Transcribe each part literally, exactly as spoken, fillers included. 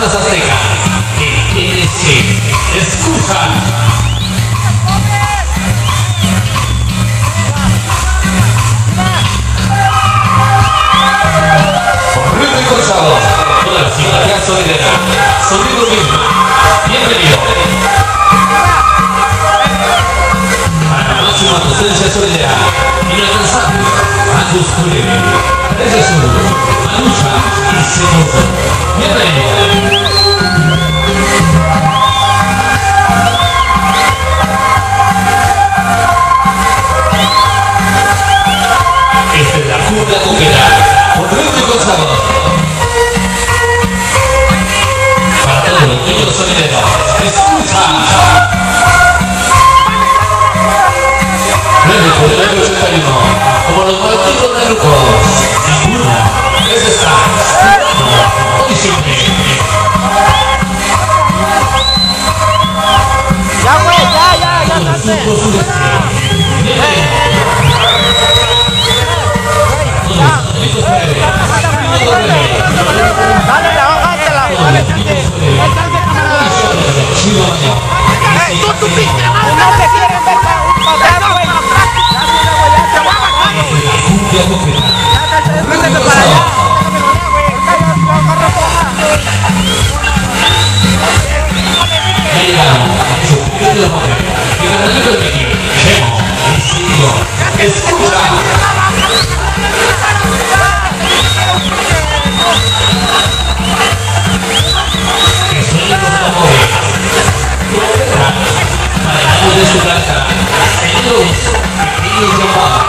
Caravanas Azteca, el N C, escucha. Ruido y Colchado, toda la simpatía solidera, sonido mismo, bienvenido. Para la máxima potencia solidera, inalcanzable, Agus Culebe, tres de Sur, Malucha y Segundo, bienvenido. Esta es la cumbia coqueta, por Ruido y Colchado. Para todos los niños solideros, escucha. nueve por el año ochenta y uno, como los malditos de grupos. Ninguno es esta. Hoy siempre. Ya, güey, ya, ya, ya, cante. Dale la hoja, dale, dale, cante. ¡Ey, tú, tú, pinche! ¡No te quieren ver! ¡Pasemos, güey! ¡Métete para allá! Ya llegamos a su primer de la mujer. Y el ganadero de Miki, Chemo, el siglo, escucha. El sonido de la mujer. Para el amor de su blanca, señores, pequeños llamados.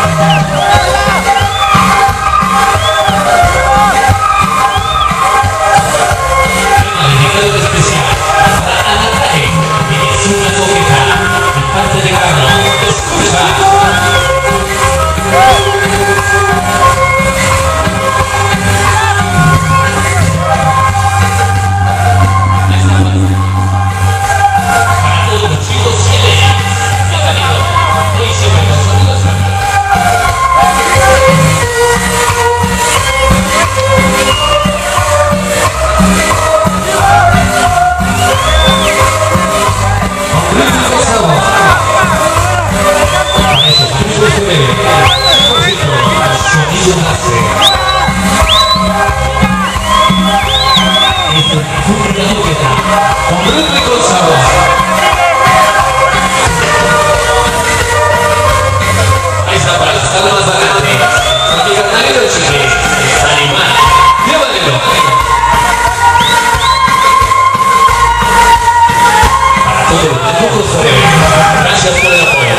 Gracias por el apoyo.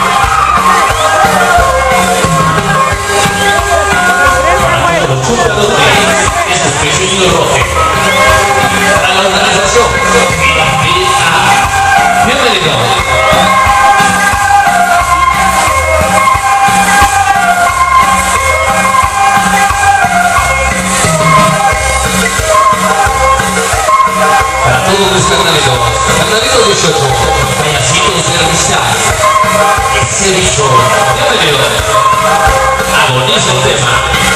Para los chúmparos de este pequeño roce. Para la organización y la P A. Bienvenido. Para todos los carnalitos, carnalitos dieciocho, payasitos de la amistad, ese bicho, bienvenido. Agoniza el tema.